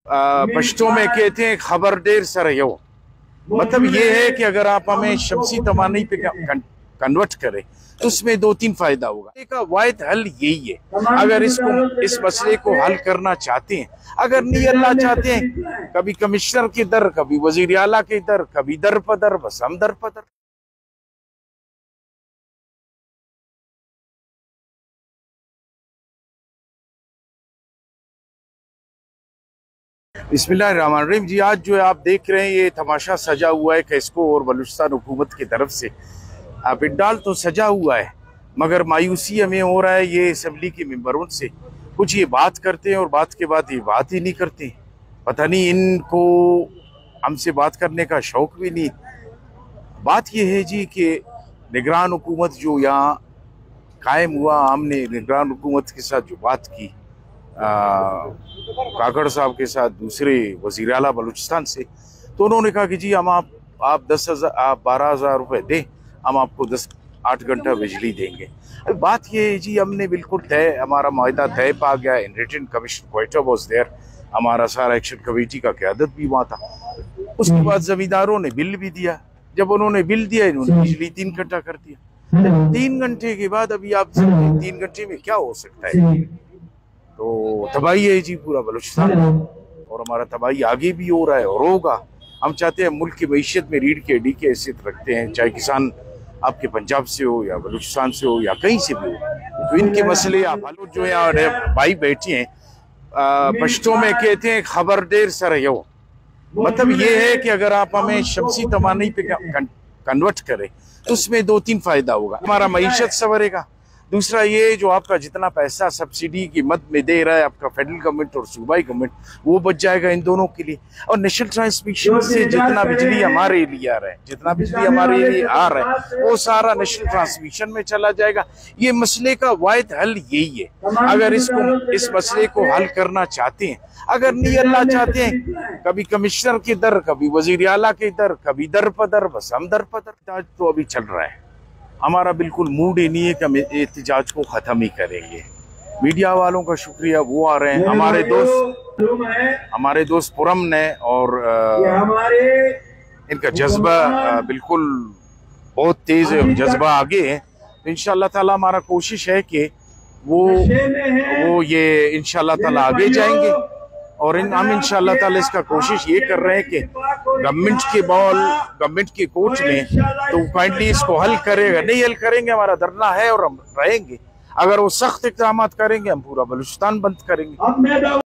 पश्तो में कहते हैं खबर देर सर यो, मतलब ये है कि अगर आप हमें शमसी तवानी पे कन्वर्ट करें तो उसमें 2-3 फायदा होगा। इसका वाहिद हल यही है। अगर इस मसले को हल करना चाहते हैं, अगर नहीं अल्लाह चाहते हैं, कभी कमिश्नर के दर, कभी वजीर आला के दर, कभी दर पदर, बस हम दर पदर। बिस्मिल्लाहिर्रहमानिर्रहीम जी, आज जो है आप देख रहे हैं ये तमाशा सजा हुआ है कैस्को और बलूचिस्तान हुकूमत की तरफ से। पिंडाल तो सजा हुआ है मगर मायूसी हमें हो रहा है ये असम्बली के मेंबरों से। कुछ ये बात करते हैं और बात के बाद ये बात ही नहीं करते। पता नहीं इनको हमसे बात करने का शौक भी नहीं। बात ये है जी कि निगरान हुकूमत जो यहाँ कायम हुआ, हमने निगरान हुकूमत के साथ जो बात की काकड़ साहब के साथ, दूसरे वज़ीर आला बलूचिस्तान से, तो उन्होंने कहा कि जी हम आप 12,000 रुपये दें, हम आपको 8 घंटा बिजली देंगे। अब बात ये है जी, हमने बिल्कुल तय, हमारा माहिदा तय पा गया। In written commission Quetta was there, हमारा सारा एक्शन कमेटी का क़यादत भी वहाँ था। उसके बाद जमींदारों ने बिल भी दिया। जब उन्होंने बिल दिया, इन्होंने बिजली 3 घंटा कर दिया। 3 घंटे के बाद अभी आप 3 घंटे में क्या हो सकता है? तो तबाही है जी पूरा बलूचिस्तान, और हमारा तबाही आगे भी हो रहा है और होगा। हम चाहते हैं मुल्क की मईशत में रीढ़ की हड्डी की हैसियत रखते हैं, चाहे किसान आपके पंजाब से हो या बलूचिस्तान से हो या कहीं से भी हो, तो इनके मसले आप हल जो है भाई बैठे हैं। पश्तो में कहते हैं खबर देर सर यो, मतलब ये है कि अगर आप हमें शमसी तवानी पे कन्वर्ट करें तो उसमें 2-3 फायदा होगा। हमारा मईशत संवरेगा। दूसरा ये जो आपका जितना पैसा सब्सिडी की मद में दे रहा है आपका फेडरल गवर्नमेंट और सूबाई गवर्नमेंट, वो बच जाएगा इन दोनों के लिए। और नेशनल ट्रांसमिशन से जितना बिजली हमारे लिए आ रहा है, जितना बिजली हमारे लिए आ रहा है, वो सारा नेशनल ट्रांसमिशन में चला जाएगा। ये मसले का वाहिद हल यही है। अगर इस मसले को हल करना चाहते हैं, अगर नहीं अल्लाह चाहते हैं, कभी कमिश्नर के दर, कभी वजीर आला के दर, कभी दर पदर, बस हम दर पदर। आज तो अभी चल रहा है, हमारा बिल्कुल मूड ही नहीं है कि हम एहतजाज को ख़त्म ही करेंगे। मीडिया वालों का शुक्रिया, वो आ रहे हैं। हमारे दोस्त पुरम ने, और इनका जज्बा बिल्कुल बहुत तेज़ है, जज्बा आगे है। तो इंशाअल्लाह ताला हमारा कोशिश है कि वो ये इंशाअल्लाह ताला आगे जाएंगे। और हम इंशाअल्लाह ताला इसका कोशिश ये कर रहे हैं कि गवर्नमेंट के कोर्ट में तो काइंडली इसको हल करेगा। नहीं हल करेंगे, हमारा धरना है और हम रहेंगे। अगर वो सख्त इक़दाम करेंगे, हम पूरा बलूचिस्तान बंद करेंगे।